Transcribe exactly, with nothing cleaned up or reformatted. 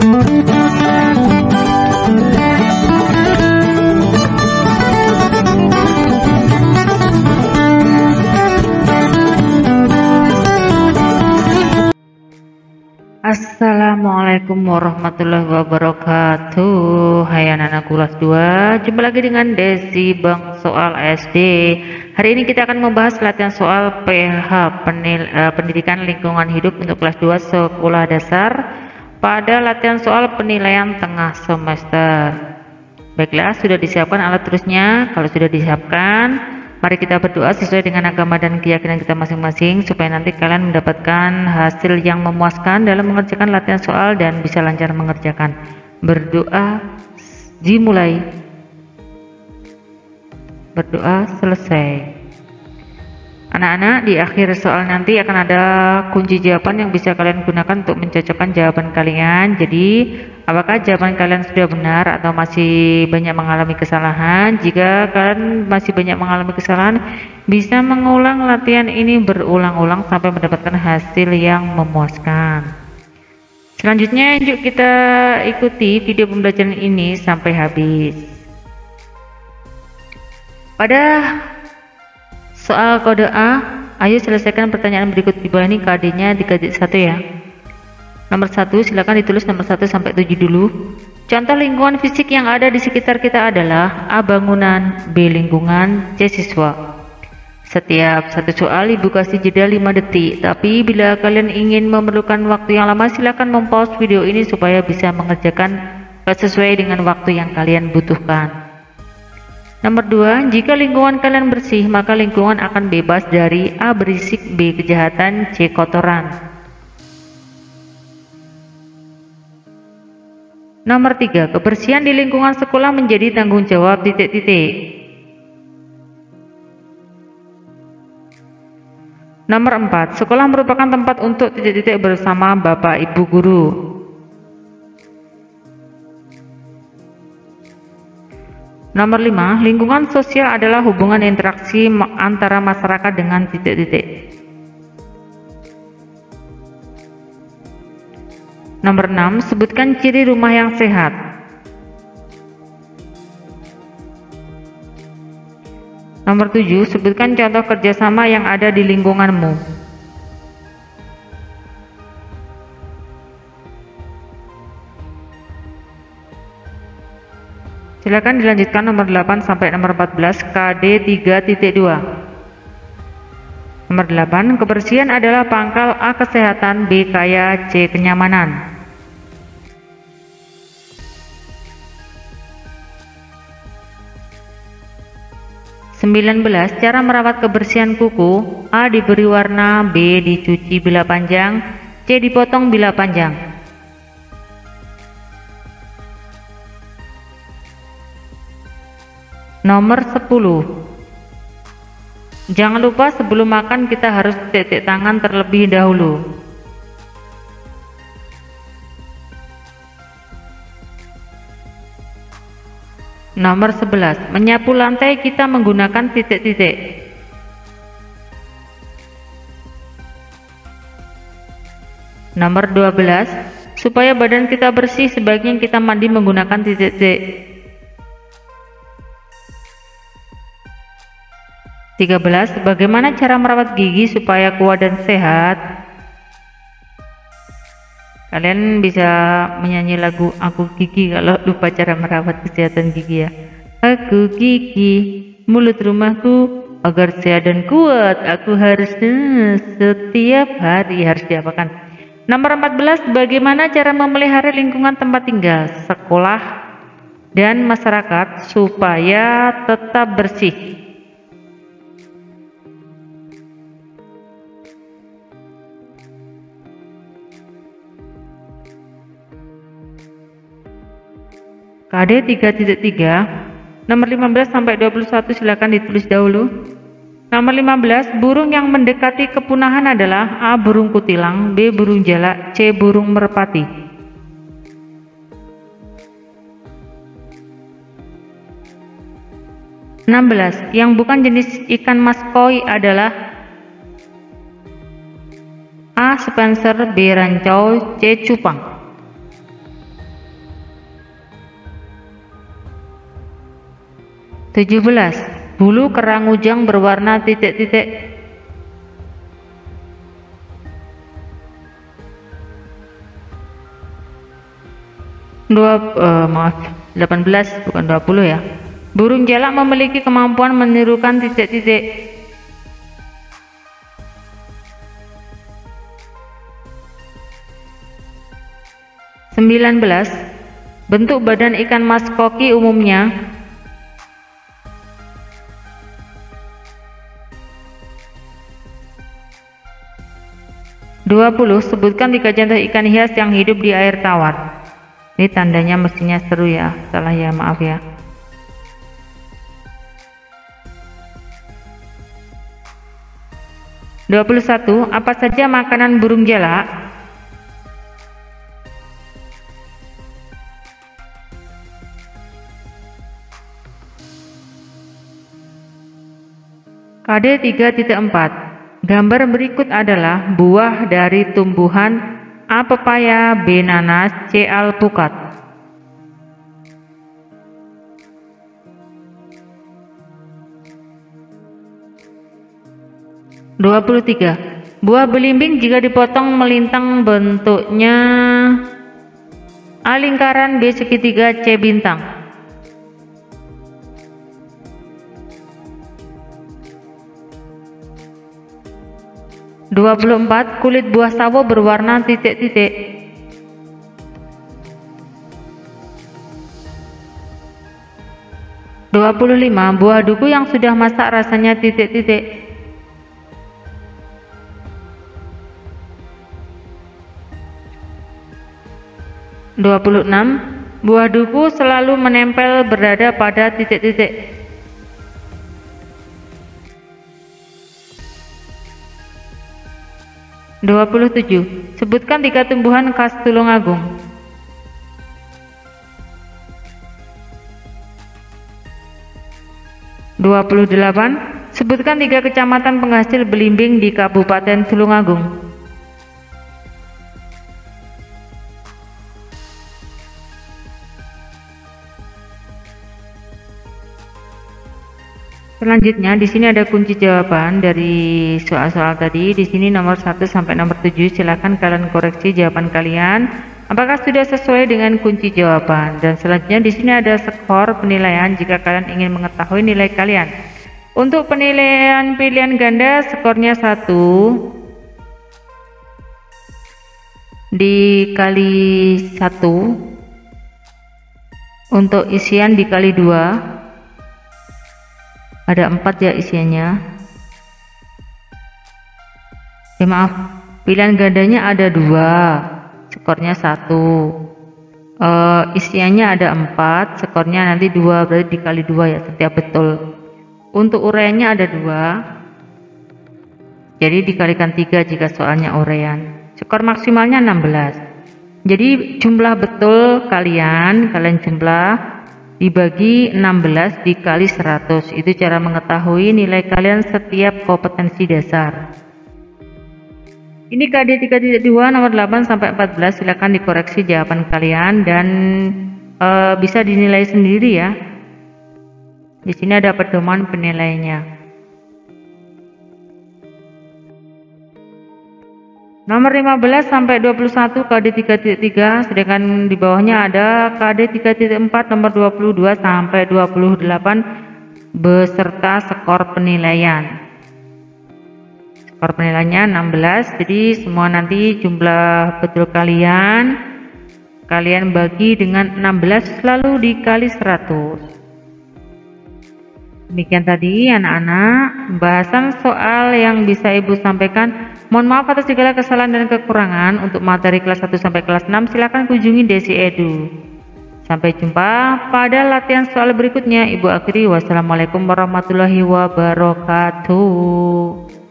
Assalamualaikum warahmatullahi wabarakatuh. Hai anak-anak kelas dua, jumpa lagi dengan Desi Bang Soal S D. Hari ini kita akan membahas latihan soal P H penil, uh, Pendidikan Lingkungan Hidup untuk kelas dua sekolah dasar pada latihan soal penilaian tengah semester. Baiklah, sudah disiapkan alat tulisnya? Kalau sudah disiapkan, mari kita berdoa sesuai dengan agama dan keyakinan kita masing-masing supaya nanti kalian mendapatkan hasil yang memuaskan dalam mengerjakan latihan soal dan bisa lancar mengerjakan. Berdoa dimulai. Berdoa selesai. Anak-anak, di akhir soal nanti akan ada kunci jawaban yang bisa kalian gunakan untuk mencocokkan jawaban kalian. Jadi, apakah jawaban kalian sudah benar atau masih banyak mengalami kesalahan? Jika kalian masih banyak mengalami kesalahan, bisa mengulang latihan ini berulang-ulang sampai mendapatkan hasil yang memuaskan. Selanjutnya, yuk kita ikuti video pembelajaran ini sampai habis. Pada soal kode A, ayo selesaikan pertanyaan berikut di bawah ini. K D-nya tiga titik satu ya. Nomor satu, silakan ditulis nomor satu sampai tujuh dulu. Contoh lingkungan fisik yang ada di sekitar kita adalah A. Bangunan, B. Lingkungan, C. Siswa. Setiap satu soal ibu kasih jeda lima detik, tapi bila kalian ingin memerlukan waktu yang lama, silakan mempause video ini supaya bisa mengerjakan sesuai dengan waktu yang kalian butuhkan. Nomor dua, jika lingkungan kalian bersih, maka lingkungan akan bebas dari A. Berisik, B. Kejahatan, C. Kotoran. Nomor tiga, kebersihan di lingkungan sekolah menjadi tanggung jawab titik-titik. Nomor empat, sekolah merupakan tempat untuk titik-titik bersama Bapak Ibu Guru. Nomor lima, lingkungan sosial adalah hubungan interaksi antara masyarakat dengan titik-titik. Nomor enam, sebutkan ciri rumah yang sehat. Nomor tujuh, sebutkan contoh kerjasama yang ada di lingkunganmu. Silakan dilanjutkan nomor delapan sampai nomor empat belas, K D tiga titik dua. Nomor delapan, kebersihan adalah pangkal A. Kesehatan, B. Kaya, C. Kenyamanan. sembilan belas, cara merawat kebersihan kuku. A. Diberi warna, B. Dicuci bila panjang, C. Dipotong bila panjang. Nomor sepuluh, jangan lupa sebelum makan kita harus cuci tangan terlebih dahulu. Nomor sebelas, menyapu lantai kita menggunakan titik-titik. Nomor dua belas, supaya badan kita bersih sebaiknya kita mandi menggunakan titik-titik. tiga belas, bagaimana cara merawat gigi supaya kuat dan sehat? Kalian bisa menyanyi lagu Aku Gigi kalau lupa cara merawat kesehatan gigi ya. Aku gigi, mulut rumahku, agar sehat dan kuat aku harus hmm, setiap hari harus diapakan. Nomor empat belas, bagaimana cara memelihara lingkungan tempat tinggal, sekolah, dan masyarakat supaya tetap bersih? K D tiga titik tiga, nomor lima belas sampai dua puluh satu silakan ditulis dahulu. Nomor lima belas, burung yang mendekati kepunahan adalah A. Burung kutilang, B. Burung jalak, C. Burung merpati. enam belas, yang bukan jenis ikan mas koi adalah A. Spencer, B. Rancau, C. Cupang. tujuh belas. Bulu kerang ujang berwarna titik-titik. Dua, uh, maaf, delapan belas bukan dua puluh ya. Burung jalak memiliki kemampuan menirukan titik-titik. sembilan belas. Bentuk badan ikan mas koki umumnya. dua puluh. Sebutkan tiga contoh ikan hias yang hidup di air tawar. Ini tandanya mestinya seru ya, salah ya, maaf ya. dua puluh satu. Apa saja makanan burung jalak? K D tiga titik empat. Gambar berikut adalah buah dari tumbuhan A. Pepaya, B. Nanas, C. Alpukat. dua puluh tiga. Buah belimbing jika dipotong melintang bentuknya A. Lingkaran, B. Segitiga, C. Bintang. dua puluh empat. Kulit buah sawo berwarna titik-titik. dua puluh lima. Buah duku yang sudah masak rasanya titik-titik. dua puluh enam. Buah duku selalu menempel berada pada titik-titik. dua puluh tujuh. Sebutkan tiga tumbuhan khas Tulungagung. dua puluh delapan. Sebutkan tiga kecamatan penghasil belimbing di Kabupaten Tulungagung. Selanjutnya di sini ada kunci jawaban dari soal-soal tadi. Di sini nomor satu sampai nomor tujuh. Silakan kalian koreksi jawaban kalian. Apakah sudah sesuai dengan kunci jawaban? Dan selanjutnya di sini ada skor penilaian jika kalian ingin mengetahui nilai kalian. Untuk penilaian pilihan ganda skornya satu dikali satu. Untuk isian dikali dua. Ada empat ya isiannya. Ya maaf, pilihan gandanya ada dua, skornya satu. E, isiannya ada empat, skornya nanti dua, berarti dikali dua ya, setiap betul. Untuk uraiannya ada dua, jadi dikalikan tiga jika soalnya uraian. Skor maksimalnya enam belas. Jadi jumlah betul kalian, kalian jumlah dibagi enam belas dikali seratus. Itu cara mengetahui nilai kalian setiap kompetensi dasar. Ini K D tiga titik dua nomor delapan sampai empat belas. Silakan dikoreksi jawaban kalian dan e, bisa dinilai sendiri ya. Di sini ada pedoman penilaiannya. Nomor lima belas sampai dua puluh satu K D tiga titik tiga, sedangkan di bawahnya ada K D tiga titik empat nomor dua puluh dua sampai dua puluh delapan beserta skor penilaian. Skor penilaiannya enam belas, jadi semua nanti jumlah betul kalian kalian bagi dengan enam belas lalu dikali seratus. Demikian tadi anak-anak bahasan soal yang bisa Ibu sampaikan. Mohon maaf atas segala kesalahan dan kekurangan. Untuk materi kelas satu sampai kelas enam silakan kunjungi Desi Edu. Sampai jumpa pada latihan soal berikutnya. Ibu akhiri, wassalamualaikum warahmatullahi wabarakatuh.